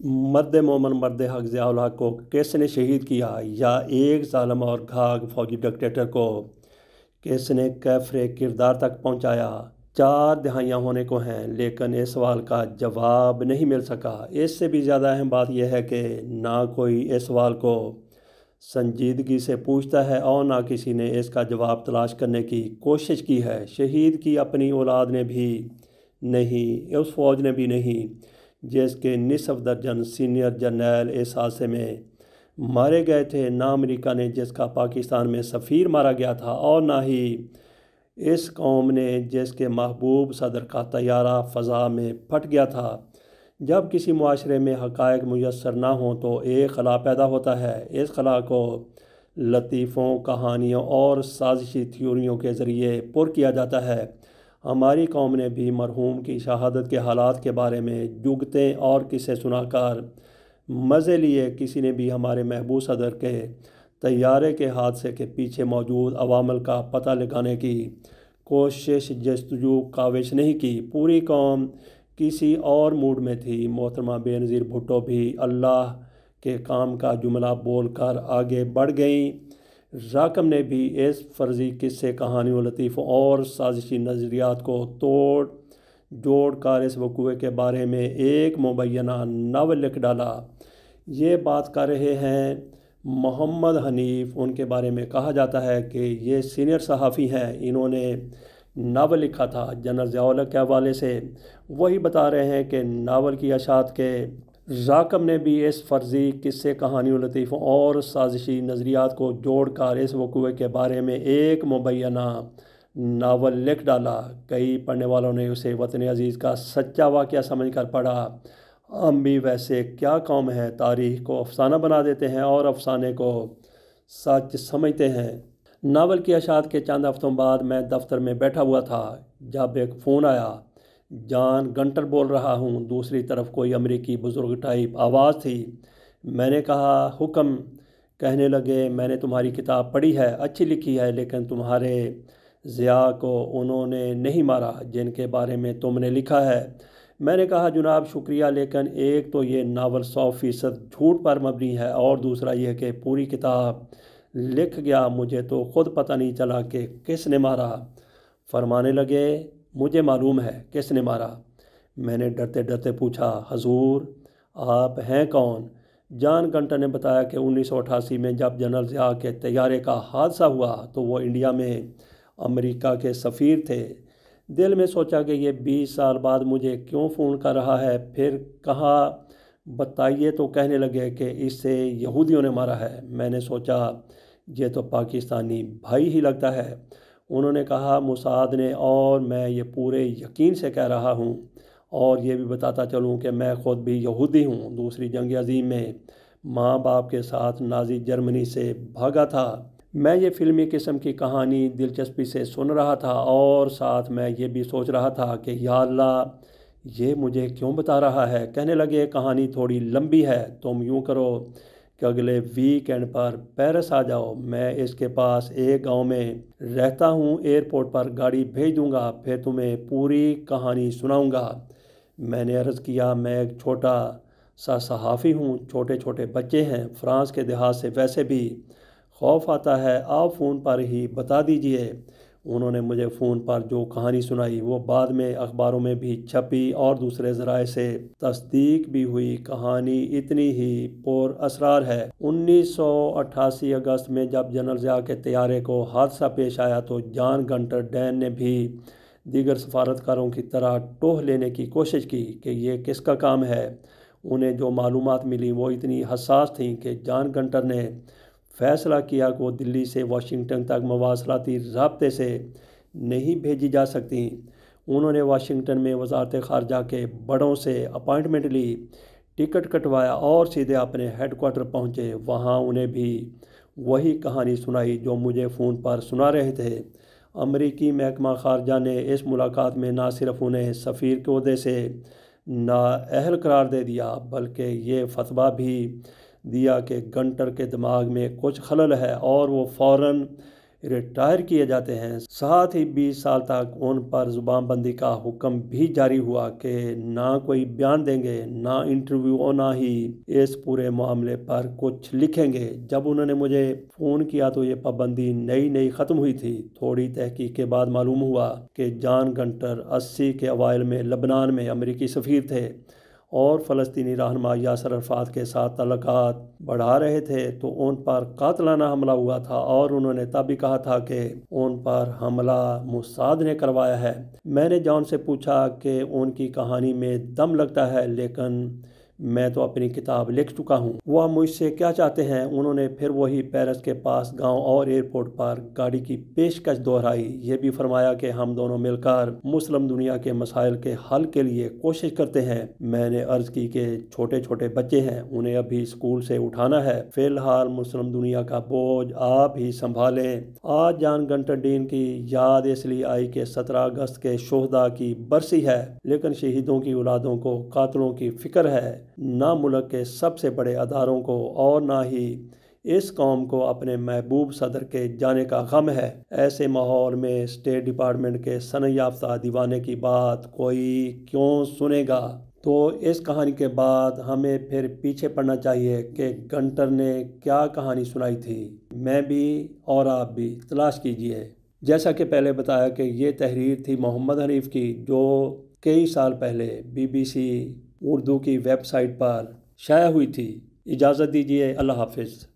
مرد مومن مرد حق ضیاء الحق کو کس نے شہید کیا، یا ایک ظالم اور گھاگ فوجی ڈکٹیٹر کو کس نے کیفر کردار تک پہنچایا؟ 4 دہائیاں ہونے کو ہیں لیکن اس سوال کا جواب نہیں مل سکا۔ اس سے بھی زیادہ اہم بات یہ ہے کہ نہ کوئی اس سوال کو سنجیدگی سے پوچھتا ہے اور نہ کسی نے اس کا جواب تلاش کرنے کی کوشش کی ہے۔ شہید کی اپنی اولاد نے بھی نہیں، اس فوج نے بھی نہیں جس کے نصف درجن سینئر جرنیل اس حادثے میں مارے گئے تھے، نہ امریکہ نے جس کا پاکستان میں سفیر مارا گیا تھا، اور نہ ہی اس قوم نے جس کے محبوب صدر کا طیارہ فضا میں پھٹ گیا تھا۔ جب کسی معاشرے میں حقائق میسر نہ ہوں تو ایک خلا پیدا ہوتا ہے۔ اس خلا کو لطیفوں، کہانیوں اور سازشی تھیوریوں کے ذریعے پر کیا جاتا ہے۔ ہماری قوم نے بھی مرحوم کی شہادت کے حالات کے بارے میں جگتیں اور قصے سنا کر مزے لیے۔ کسی نے بھی ہمارے محبوب صدر کے طیارے کے حادثے کے پیچھے موجود عوامل کا پتہ لگانے کی کوشش، جستجو، کاوش نہیں کی۔ پوری قوم کسی اور موڈ میں تھی۔ محترمہ بے نظیر بھٹو بھی اللہ کے کام کا جملہ بول کر آگے بڑھ گئیں۔ راکم نے بھی اس فرضی قصے، کہانیوں، لطیفوں اور سازشی نظریات کو توڑ جوڑ کر اس وقوعے کے بارے میں ایک مبینہ ناول لکھ ڈالا۔ یہ بات کر رہے ہیں محمد حنیف۔ ان کے بارے میں کہا جاتا ہے کہ یہ سینئر صحافی ہیں، انہوں نے ناول لکھا تھا جنرل ضیاء الحق کے حوالے سے۔ وہی بتا رہے ہیں کہ ناول کی اشاعت کے راکم نے بھی اس فرضی قصے، کہانیوں، لطیفوں اور سازشی نظریات کو جوڑ کر اس وقوعے کے بارے میں ایک مبینہ ناول لکھ ڈالا۔ کئی پڑھنے والوں نے اسے وطن عزیز کا سچا واقعہ سمجھ کر پڑھا۔ ہم بھی ویسے کیا قوم ہے، تاریخ کو افسانہ بنا دیتے ہیں اور افسانے کو سچ سمجھتے ہیں۔ ناول کی اشاعت کے چند ہفتوں بعد میں دفتر میں بیٹھا ہوا تھا جب ایک فون آیا۔ جان گنٹر بول رہا ہوں۔ دوسری طرف کوئی امریکی بزرگ ٹائپ آواز تھی۔ میں نے کہا حکم۔ کہنے لگے میں نے تمہاری کتاب پڑھی ہے، اچھی لکھی ہے، لیکن تمہارے ضیاء کو انہوں نے نہیں مارا جن کے بارے میں تم نے لکھا ہے۔ میں نے کہا جناب شکریہ، لیکن ایک تو یہ ناول 100% جھوٹ پر مبنی ہے، اور دوسرا یہ کہ پوری کتاب لکھ گیا مجھے تو خود پتہ نہیں چلا کہ کس نے مارا۔ فرمانے لگے مجھے معلوم ہے کس نے مارا۔ میں نے ڈرتے ڈرتے پوچھا حضور آپ ہیں کون؟ جان گنٹر نے بتایا کہ 1988 میں جب جنرل ضیاء کے طیارے کا حادثہ ہوا تو وہ انڈیا میں امریکہ کے سفیر تھے۔ دل میں سوچا کہ یہ 20 سال بعد مجھے کیوں فون کر رہا ہے۔ پھر کہا بتائیے، تو کہنے لگے کہ اسے یہودیوں نے مارا ہے۔ میں نے سوچا یہ تو پاکستانی بھائی ہی لگتا ہے۔ انہوں نے کہا موساد نے، اور میں یہ پورے یقین سے کہہ رہا ہوں، اور یہ بھی بتاتا چلوں کہ میں خود بھی یہودی ہوں۔ دوسری جنگ عظیم میں ماں باپ کے ساتھ نازی جرمنی سے بھاگا تھا۔ میں یہ فلمی قسم کی کہانی دلچسپی سے سن رہا تھا، اور ساتھ میں یہ بھی سوچ رہا تھا کہ یا اللہ یہ مجھے کیوں بتا رہا ہے۔ کہنے لگے کہانی تھوڑی لمبی ہے، تم یوں کرو کہ اگلے ویک اینڈ پر پیرس آ جاؤ، میں اس کے پاس ایک گاؤں میں رہتا ہوں، ایئرپورٹ پر گاڑی بھیج دوں گا، پھر تمہیں پوری کہانی سناؤں گا۔ میں نے عرض کیا میں ایک چھوٹا سا صحافی ہوں، چھوٹے چھوٹے بچے ہیں، فرانس کے دیہات سے، ویسے بھی خوف آتا ہے، آپ فون پر ہی بتا دیجئے۔ انہوں نے مجھے فون پر جو کہانی سنائی وہ بعد میں اخباروں میں بھی چھپی اور دوسرے ذرائع سے تصدیق بھی ہوئی۔ کہانی اتنی ہی پر اسرار ہے۔ 1988 اگست میں جب جنرل ضیاء کے طیارے کو حادثہ پیش آیا تو جان گنٹر ڈین نے بھی دیگر سفارتکاروں کی طرح ٹوہ لینے کی کوشش کی کہ یہ کس کا کام ہے۔ انہیں جو معلومات ملی وہ اتنی حساس تھیں کہ جان گنٹر نے فیصلہ کیا کہ وہ دلی سے واشنگٹن تک مواصلاتی رابطے سے نہیں بھیجی جا سکتیں۔ انہوں نے واشنگٹن میں وزارت خارجہ کے بڑوں سے اپائنٹمنٹ لی، ٹکٹ کٹوایا اور سیدھے اپنے ہیڈ کوارٹر پہنچے۔ وہاں انہیں بھی وہی کہانی سنائی جو مجھے فون پر سنا رہے تھے۔ امریکی محکمہ خارجہ نے اس ملاقات میں نہ صرف انہیں سفیر کے عہدے سے نااہل قرار دے دیا بلکہ یہ فتویٰ بھی دیا کہ گنٹر کے دماغ میں کچھ خلل ہے اور وہ فوراً ریٹائر کیے جاتے ہیں۔ ساتھ ہی 20 سال تک ان پر زبان بندی کا حکم بھی جاری ہوا کہ نہ کوئی بیان دیں گے، نہ انٹرویو اور نہ ہی اس پورے معاملے پر کچھ لکھیں گے۔ جب انہوں نے مجھے فون کیا تو یہ پابندی نئی ختم ہوئی تھی۔ تھوڑی تحقیق کے بعد معلوم ہوا کہ جان گنٹر 80 کے اوائل میں لبنان میں امریکی سفیر تھے اور فلسطینی رہنما یاسر عرفات کے ساتھ تعلقات بڑھا رہے تھے، تو ان پر قاتلانہ حملہ ہوا تھا اور انہوں نے تب بھی کہا تھا کہ ان پر حملہ موساد نے کروایا ہے۔ میں نے جان سے پوچھا کہ ان کی کہانی میں دم لگتا ہے، لیکن میں تو اپنی کتاب لکھ چکا ہوں، وہ مجھ سے کیا چاہتے ہیں؟ انہوں نے پھر وہی پیرس کے پاس گاؤں اور ایئرپورٹ پر گاڑی کی پیشکش دہرائی۔ یہ بھی فرمایا کہ ہم دونوں مل کر مسلم دنیا کے مسائل کے حل کے لیے کوشش کرتے ہیں۔ میں نے عرض کی کہ چھوٹے بچے ہیں، انہیں ابھی اسکول سے اٹھانا ہے، فی الحال مسلم دنیا کا بوجھ آپ ہی سنبھالیں۔ آج جان گنٹر ڈین کی یاد اس لیے آئی کہ 17 اگست کے شہداء کی برسی ہے، لیکن شہیدوں کی اولادوں کو قاتلوں کی فکر ہے، نہ ملک کے سب سے بڑے اداروں کو اور نہ ہی اس قوم کو اپنے محبوب صدر کے جانے کا غم ہے۔ ایسے ماحول میں اسٹیٹ ڈپارٹمنٹ کے صنعت یافتہ دیوانے کی بات کوئی کیوں سنے گا؟ تو اس کہانی کے بعد ہمیں پھر پیچھے پڑنا چاہیے کہ گنٹر نے کیا کہانی سنائی تھی۔ میں بھی اور آپ بھی تلاش کیجئے۔ جیسا کہ پہلے بتایا کہ یہ تحریر تھی محمد حنیف کی، جو کئی سال پہلے BBC اردو کی ویب سائٹ پر شائع ہوئی تھی۔ اجازت دیجیے، اللہ حافظ۔